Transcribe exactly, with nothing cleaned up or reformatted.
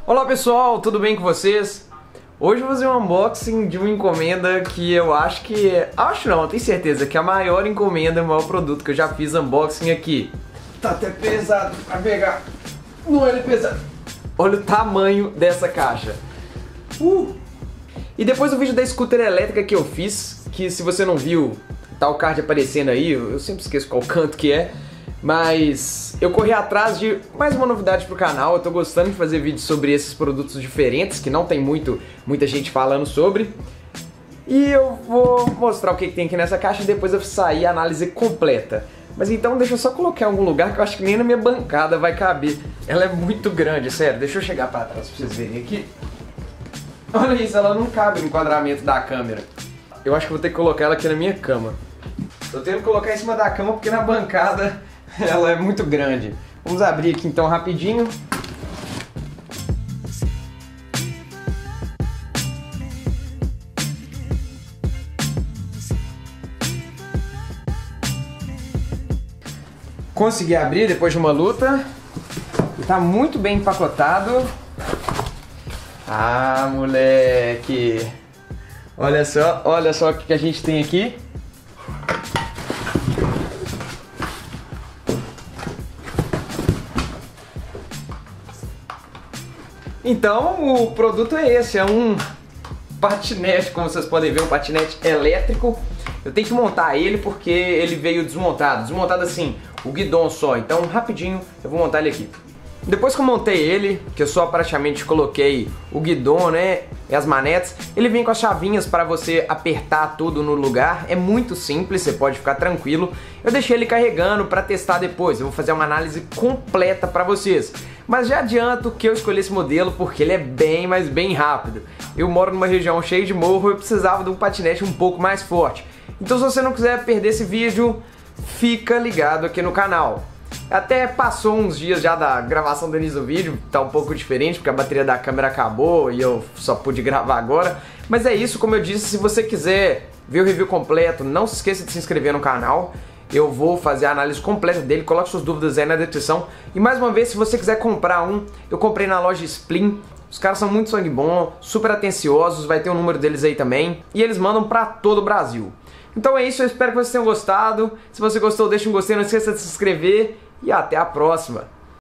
Olá pessoal, tudo bem com vocês? Hoje eu vou fazer um unboxing de uma encomenda que eu acho que... Acho não, tenho certeza que é a maior encomenda, o maior produto que eu já fiz unboxing aqui. Tá até pesado pra pegar. Não, ele é pesado. Olha o tamanho dessa caixa. Uh! E depois do vídeo da scooter elétrica que eu fiz, que se você não viu, tá o card aparecendo aí, eu sempre esqueço qual canto que é. Mas eu corri atrás de mais uma novidade pro canal. Eu tô gostando de fazer vídeos sobre esses produtos diferentes, que não tem muito, muita gente falando sobre. E eu vou mostrar o que, que tem aqui nessa caixa e depois eu sair a análise completa. Mas então deixa eu só colocar em algum lugar que eu acho que nem na minha bancada vai caber. Ela é muito grande, sério. Deixa eu chegar pra trás pra vocês verem aqui. Olha isso, ela não cabe no enquadramento da câmera. Eu acho que vou ter que colocar ela aqui na minha cama. Tô tendo que colocar em cima da cama porque na bancada ela é muito grande. Vamos abrir aqui então rapidinho. Consegui abrir depois de uma luta. E tá muito bem empacotado. Ah, moleque! Olha só, olha só o que a gente tem aqui. Então, o produto é esse, é um patinete, como vocês podem ver, um patinete elétrico. Eu tenho que montar ele porque ele veio desmontado, desmontado assim, o guidão só. Então, rapidinho, eu vou montar ele aqui. Depois que eu montei ele, que eu só praticamente coloquei o guidão, né, e as manetes, ele vem com as chavinhas para você apertar tudo no lugar. É muito simples, você pode ficar tranquilo. Eu deixei ele carregando para testar depois, eu vou fazer uma análise completa para vocês. Mas já adianto que eu escolhi esse modelo porque ele é bem, mas bem rápido. Eu moro numa região cheia de morro e eu precisava de um patinete um pouco mais forte. Então se você não quiser perder esse vídeo, fica ligado aqui no canal. Até passou uns dias já da gravação do início do vídeo, tá um pouco diferente porque a bateria da câmera acabou e eu só pude gravar agora. Mas é isso, como eu disse, se você quiser ver o review completo, não se esqueça de se inscrever no canal. Eu vou fazer a análise completa dele, coloque suas dúvidas aí na descrição. E mais uma vez, se você quiser comprar um, eu comprei na loja Splim. Os caras são muito sangue bom, super atenciosos, vai ter o número deles aí também. E eles mandam pra todo o Brasil. Então é isso, eu espero que vocês tenham gostado. Se você gostou, deixa um gostei, não esqueça de se inscrever. E até a próxima!